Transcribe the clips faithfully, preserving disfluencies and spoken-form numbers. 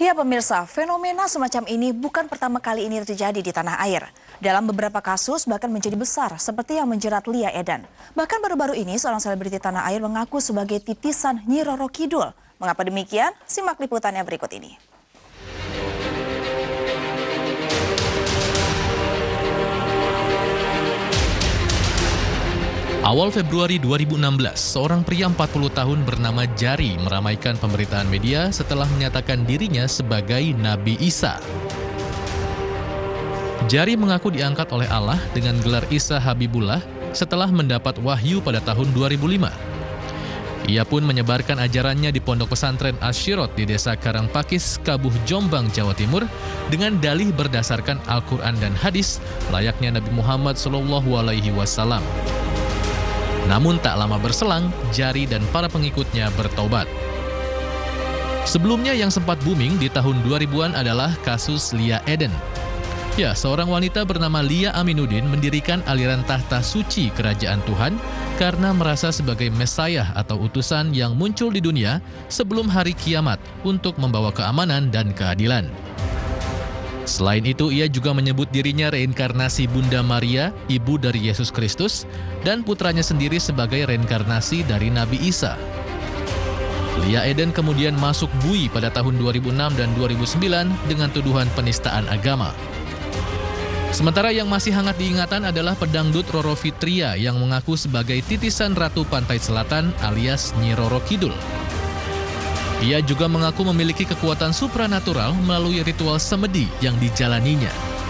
Ya pemirsa, fenomena semacam ini bukan pertama kali ini terjadi di tanah air. Dalam beberapa kasus bahkan menjadi besar seperti yang menjerat Lia Eden. Bahkan baru-baru ini seorang selebriti tanah air mengaku sebagai titisan Nyi Roro Kidul. Mengapa demikian? Simak liputannya berikut ini. Awal Februari dua ribu enam belas, seorang pria empat puluh tahun bernama Jari meramaikan pemberitaan media setelah menyatakan dirinya sebagai Nabi Isa. Jari mengaku diangkat oleh Allah dengan gelar Isa Habibullah setelah mendapat wahyu pada tahun dua ribu lima. Ia pun menyebarkan ajarannya di pondok pesantren Asyirot di desa Karangpakis, Kabuh Jombang, Jawa Timur dengan dalih berdasarkan Al-Quran dan hadis layaknya Nabi Muhammad shallallahu alaihi wasallam. Namun tak lama berselang, Jari dan para pengikutnya bertobat. Sebelumnya yang sempat booming di tahun dua ribuan adalah kasus Lia Eden. Ya, seorang wanita bernama Lia Aminuddin mendirikan aliran tahta suci kerajaan Tuhan karena merasa sebagai Mesayah atau utusan yang muncul di dunia sebelum hari kiamat untuk membawa keamanan dan keadilan. Selain itu, ia juga menyebut dirinya reinkarnasi Bunda Maria, ibu dari Yesus Kristus, dan putranya sendiri sebagai reinkarnasi dari Nabi Isa. Lia Eden kemudian masuk B U I pada tahun dua ribu enam dan dua ribu sembilan dengan tuduhan penistaan agama. Sementara yang masih hangat diingatan adalah pedangdut Roro Fitria yang mengaku sebagai titisan Ratu Pantai Selatan alias Nyi Roro Kidul. Ia juga mengaku memiliki kekuatan supranatural melalui ritual semedi yang dijalaninya.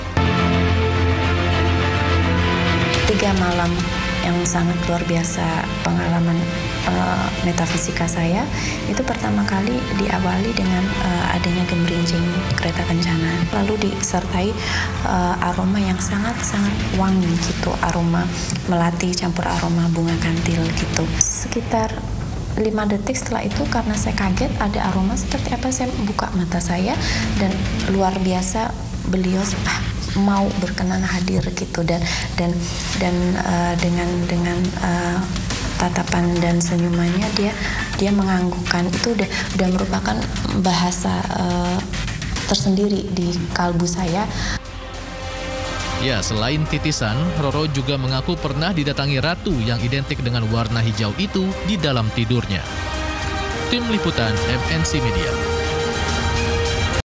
Tiga malam yang sangat luar biasa pengalaman uh, metafisika saya, itu pertama kali diawali dengan uh, adanya gemerincing kereta kencana. Lalu disertai uh, aroma yang sangat-sangat wangi gitu, aroma melati campur aroma bunga kantil gitu. Sekitar lima detik setelah itu karena saya kaget ada aroma seperti apa, saya buka mata saya dan luar biasa beliau ah, mau berkenan hadir gitu dan dan dan uh, dengan dengan uh, tatapan dan senyumannya dia dia menganggukkan. Itu udah udah merupakan bahasa uh, tersendiri di kalbu saya. Ya, selain titisan, Roro juga mengaku pernah didatangi ratu yang identik dengan warna hijau itu di dalam tidurnya. Tim Liputan M N C Media.